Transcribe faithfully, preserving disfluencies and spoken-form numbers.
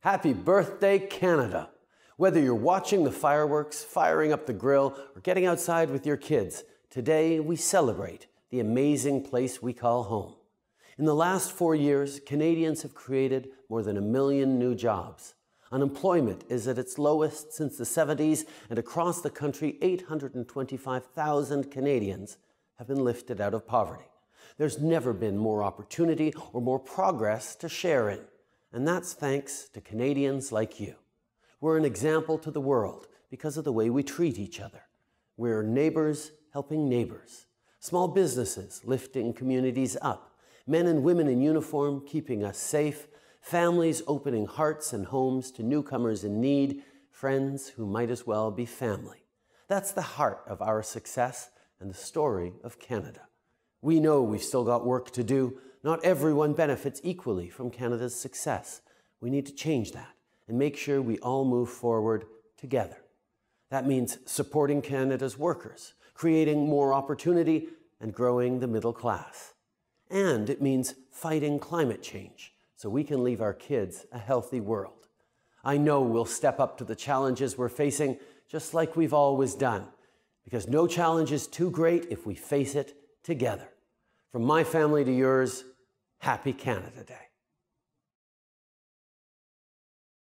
Happy birthday, Canada! Whether you're watching the fireworks, firing up the grill, or getting outside with your kids, today we celebrate the amazing place we call home. In the last four years, Canadians have created more than a million new jobs. Unemployment is at its lowest since the seventies, and across the country, eight hundred twenty-five thousand Canadians have been lifted out of poverty. There's never been more opportunity or more progress to share in, and that's thanks to Canadians like you. We're an example to the world because of the way we treat each other. We're neighbors helping neighbors, small businesses lifting communities up, men and women in uniform keeping us safe, families opening hearts and homes to newcomers in need, friends who might as well be family. That's the heart of our success and the story of Canada. We know we've still got work to do. Not everyone benefits equally from Canada's success. We need to change that and make sure we all move forward together. That means supporting Canada's workers, creating more opportunity, and growing the middle class. And it means fighting climate change so we can leave our kids a healthy world. I know we'll step up to the challenges we're facing just like we've always done, because no challenge is too great if we face it together. From my family to yours, happy Canada Day.